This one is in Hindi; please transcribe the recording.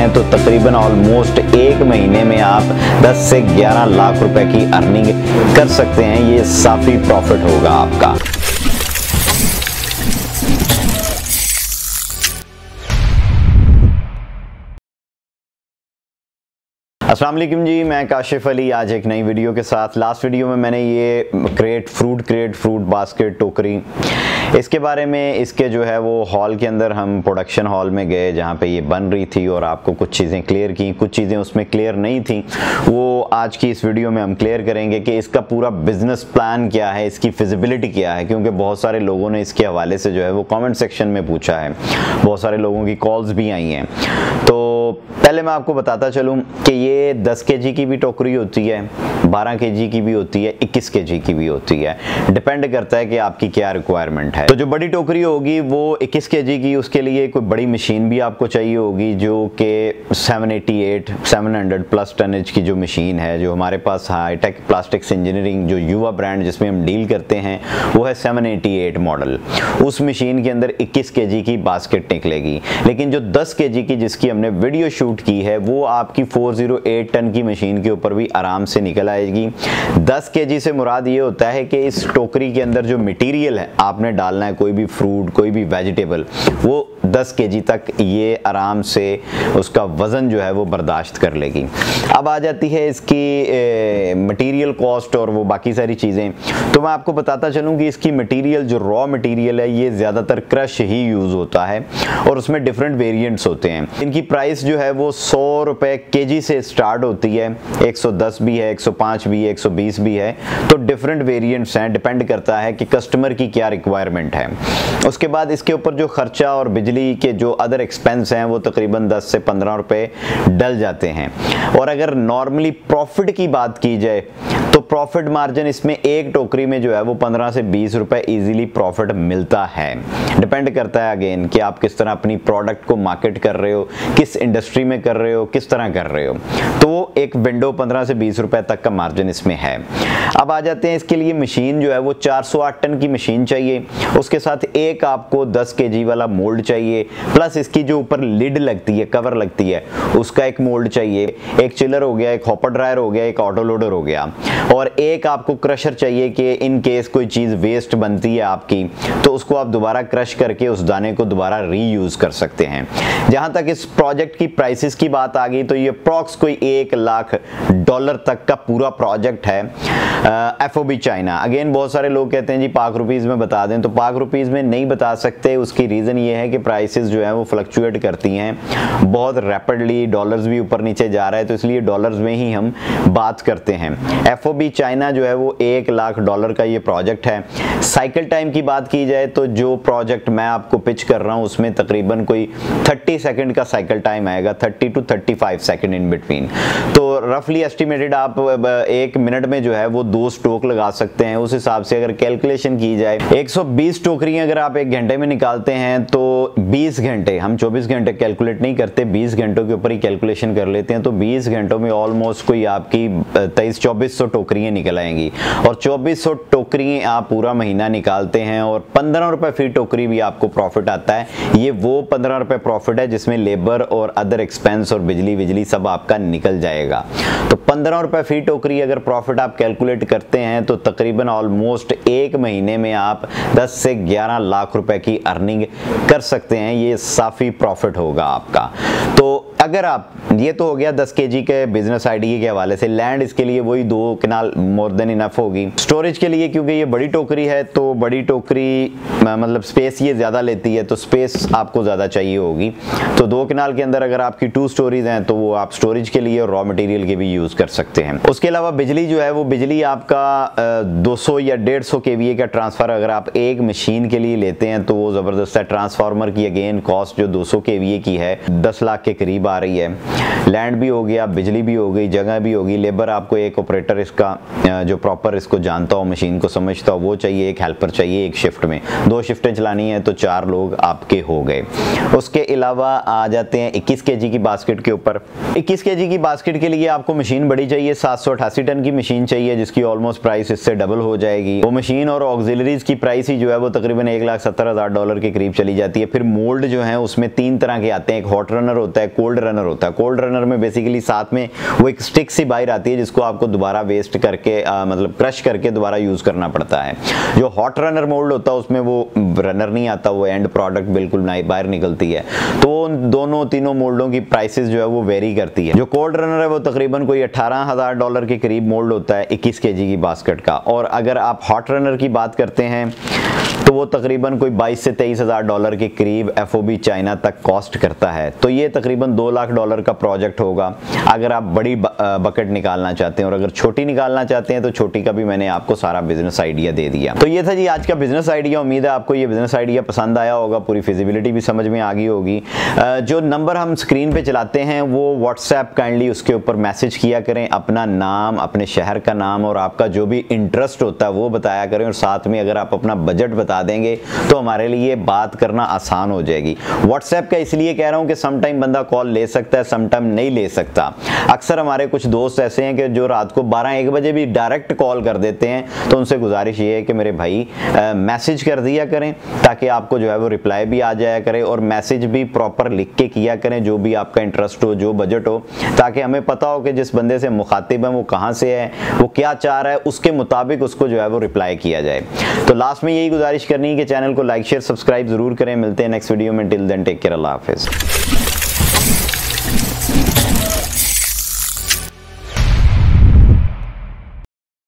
तो तकरीबन ऑलमोस्ट एक महीने में आप 10 से 11 लाख रुपए की अर्निंग कर सकते हैं। ये काफी प्रॉफिट होगा आपका। अस्सलाम वालेकुम जी, मैं काशिफ अली आज एक नई वीडियो के साथ। लास्ट वीडियो में मैंने ये क्रेट फ्रूट बास्केट टोकरी इसके बारे में, इसके जो है वो हॉल के अंदर हम प्रोडक्शन हॉल में गए जहाँ पे ये बन रही थी और आपको कुछ चीज़ें क्लियर की, कुछ चीज़ें उसमें क्लियर नहीं थी, वो आज की इस वीडियो में हम क्लियर करेंगे कि इसका पूरा बिजनेस प्लान क्या है, इसकी फिजिबिलिटी क्या है, क्योंकि बहुत सारे लोगों ने इसके हवाले से जो है वो कमेंट सेक्शन में पूछा है, बहुत सारे लोगों की कॉल्स भी आई हैं। तो पहले मैं आपको बताता चलूँ कि ये 10 केजी की भी टोकरी होती है, 12 केजी की भी होती है, 21 केजी की भी होती है, डिपेंड करता है कि आपकी क्या रिक्वायरमेंट है। तो जो बड़ी टोकरी होगी वो 21 केजी की, उसके लिए कोई बड़ी मशीन भी आपको चाहिए होगी जो कि 700 प्लस टनेज की जो मशीन है, जो हमारे पास हाईटेक प्लास्टिक्स इंजीनियरिंग जो युवा ब्रांड जिसमें हम डील करते हैं वो है 788 मॉडल। उस मशीन के अंदर 21 केजी की बास्केट निकलेगी, लेकिन जो 10 केजी की जिसकी हमने वीडियो शूट की है वो आपकी 408 टन की मशीन के ऊपर भी आराम से निकल आएगी। 10 केजी से मुराद ये होता है कि इस टोकरी के अंदर जो मटेरियल है आपने डालना है, कोई भी फ्रूट कोई भी वेजिटेबल, वो 10 केजी तक ये आराम से उसका वज़न जो है वो बर्दाश्त कर लेगी। अब आ जाती है इसकी मटेरियल कॉस्ट और वो बाकी सारी चीज़ें। तो मैं आपको बताता चलूँ कि इसकी मटेरियल जो रॉ मटेरियल है ये ज़्यादातर क्रश ही यूज़ होता है और उसमें डिफरेंट वेरिएंट्स होते हैं। इनकी प्राइस जो है वो 100 रुपये केजी से स्टार्ट होती है, 110 भी है, 105 भी है, 120 भी है। तो डिफरेंट वेरिएंट्स हैं, डिपेंड करता है कि कस्टमर की क्या रिक्वायरमेंट है। उसके बाद इसके ऊपर जो खर्चा और बिजली के जो अदर एक्सपेंस हैं वो तकरीबन 10 से 15 रुपए डल जाते हैं। और अगर नॉर्मली प्रॉफिट की बात की जाए तो प्रॉफिट मार्जिन इसमें एक टोकरी में जो है वो 15 से 20 रुपए इजीली प्रॉफिट मिलता है। डिपेंड करता है अगेन कि आप किस तरह अपनी प्रोडक्ट को मार्केट कर रहे हो, किस इंडस्ट्री में कर रहे हो, किस तरह कर रहे हो। तो एक विंडो 15 से 20 रुपए तक का मार्जिन इसमें है। अब आ जाते हैं इसके लिए मशीन जो है वो 408 टन की मशीन चाहिए, उसके साथ एक आपको 10 केजी वाला मोल्ड चाहिए, प्लस इसकी जो ऊपर लिड लगती है, कवर लगती है, उसका एक मोल्ड चाहिए, एक चिलर हो गया, एक हॉपर ड्रायर हो गया, एक ऑटो लोडर हो गया, और एक आपको क्रशर चाहिए कि इन केस कोई चीज़ वेस्ट बनती है आपकी तो उसको आप दोबारा क्रश करके उस दाने को दोबारा रीयूज़ कर सकते हैं। जहाँ तक इस प्रोजेक्ट की प्राइसेस की बात आ गई तो ये अप्रॉक्स कोई $1 लाख तक का पूरा प्रोजेक्ट है। FOB China. अगेन बहुत सारे लोग कहते हैं जी पाक रुपीज़ में बता दें, तो पाक रुपीज़ में नहीं बता सकते। उसकी रीज़न ये है कि प्राइसेस जो है वो फ्लक्चुएट करती हैं बहुत रैपिडली, डॉलर्स भी ऊपर नीचे जा रहा है तो इसलिए डॉलर्स में ही हम बात करते हैं। FOB चाइना जो है वो $1 लाख का ये प्रोजेक्ट है। साइकिल टाइम की बात की जाए तो जो प्रोजेक्ट मैं आपको पिच कर रहा हूँ उसमें तकरीबन कोई 30 सेकंड का साइकिल टाइम आएगा, 30 to 35 सेकंड इन बिटवीन। तो रफली एस्टिमेटेड आप 1 मिनट में जो है वो 2 स्ट्रोक लगा सकते हैं। उस हिसाब से अगर कैलकुलेशन की जाए 120 टोकरियां अगर आप 1 घंटे में निकालते हैं तो 20 घंटे, हम 24 घंटे कैलकुलेट नहीं करते, 20 घंटों के ऊपर ही कैलकुलेशन कर लेते हैं, तो 20 घंटों में ऑलमोस्ट कोई आपकी 2300-2400 टोकरियां निकल आएंगी। और 2400 टोकरियां आप पूरा महीना निकालते हैं और 15 रुपए फी टोकरी भी आपको प्रॉफिट आता है। ये वो 15 रुपए प्रॉफिट है जिसमें लेबर और अदर एक्सपेंस और बिजली सब आपका निकल जाएगा। तो 15 रुपए फी टोकरी अगर प्रॉफिट आप कैलकुलेट करते हैं तो तकरीबन ऑलमोस्ट एक महीने में आप 10 से 11 लाख रुपए की अर्निंग कर सकते हैं। ये काफी प्रॉफिट होगा आपका। तो अगर आप, ये तो हो गया 10 केजी के बिजनेस आइडिया के हवाले से। लैंड इसके लिए वही 2 कनाल मोर देन इनफ होगी। स्टोरेज के लिए क्योंकि ये बड़ी टोकरी है तो बड़ी टोकरी मतलब स्पेस ये ज़्यादा लेती है तो स्पेस आपको ज़्यादा चाहिए होगी। तो 2 कनाल के अंदर अगर आपकी 2 स्टोरीज हैं तो वो आप स्टोरेज के लिए और रॉ मटेरियल के भी यूज़ कर सकते हैं। उसके अलावा बिजली जो है वो बिजली आपका 200 या 150 kVA का ट्रांसफ़र अगर आप एक मशीन के लिए लेते हैं तो वो ज़बरदस्त है। ट्रांसफार्मर की अगेन कॉस्ट जो 200 kVA की है 10 लाख के करीब आ रही है। लैंड भी हो गया, बिजली भी हो गई, जगह भी होगी, लेबर आपको एक ऑपरेटर इसका जो प्रॉपर इसको जानता हो, मशीन को समझता हो वो चाहिए, एक हेल्पर चाहिए एक शिफ्ट में, 2 शिफ्टें चलानी है तो 4 लोग आपके हो गए। उसके अलावा आ जाते हैं 21 केजी की बास्केट के ऊपर। 21 केजी की बास्केट के लिए आपको मशीन बड़ी चाहिए, 788 टन की मशीन चाहिए जिसकी ऑलमोस्ट प्राइस इससे डबल हो जाएगी। वो मशीन और ऑक्सिलरीज की प्राइस ही जो है वो तकरीबन $1,70,000 के करीब चली जाती है। फिर मोल्ड जो है उसमें 3 तरह के आते हैं, एक हॉट रनर होता है, कोल्ड रनर होता है। कोल्ड रनर में बेसिकली साथ में वो एक स्टिक सी बाहर आती है जिसको आपको दोबारा वेस्ट करके मतलब क्रश करके दोबारा यूज करना पड़ता है। जो हॉट रनर मोल्ड होता है उसमें वो रनर नहीं आता, वो एंड प्रोडक्ट बिल्कुल बाहर निकलती है। तो दोनों तीनों मोल्डों की प्राइसेस जो है वो वेरी करती है। जो कोल्ड रनर है वो तकरीबन कोई $18,000 के करीब मोल्ड होता है 21 केजी की बास्केट का। और अगर आप हॉट रनर की बात करते हैं तो वो तकरीबन कोई $22,000 से $23,000 के करीब FOB चाइना तक कॉस्ट करता है। तो ये तकरीबन $2 लाख का प्रोजेक्ट होगा अगर आप बड़ी बकेट निकालना चाहते हैं। और अगर छोटी निकालना चाहते हैं तो छोटी का भी मैंने आपको सारा बिजनेस आइडिया दे दिया। तो ये था जी आज का बिजनेस आइडिया। उम्मीद है आपको ये बिजनेस आइडिया पसंद आया होगा, पूरी फिजिबिलिटी भी समझ में आ गई होगी। जो नंबर हम स्क्रीन पे चलाते हैं वो व्हाट्सएप काइंडली उसके ऊपर मैसेज किया करें, अपना नाम, अपने शहर का नाम और आपका जो भी इंटरेस्ट होता है वो बताया करें। और साथ में अगर आप अपना बजट बता देंगे तो हमारे लिए बात करना आसान हो जाएगी। व्हाट्सएप का इसलिए कह रहा हूं कि सम टाइम बंदा कॉल ले सकता है, सम टाइम नहीं ले सकता। अक्सर हमारे कुछ दोस्त ऐसे हैं कि जो रात को 12-1 बजे भी डायरेक्ट कॉल कर देते हैं। तो उनसे गुजारिश ये है कि मेरे भाई मैसेज कर दिया करें ताकि आपको जो है वो रिप्लाई भी आ जाया करे और मैसेज भी प्रॉपर लिख के किया करें, जो भी आपका इंटरेस्ट हो, जो बजट हो, ताकि हमें पता हो कि जिस बंदे से मुखातिब है वो कहाँ से है, वो क्या चाह रहा है, उसके मुताबिक उसको जो है वो रिप्लाई किया जाए। तो लास्ट में यही गुजारिश करनी है कि चैनल को लाइक शेयर सब्सक्राइब जरूर करें। मिलते हैं नेक्स्ट वीडियो में। टिल देन टेक केयर, अल्लाह हाफिज़।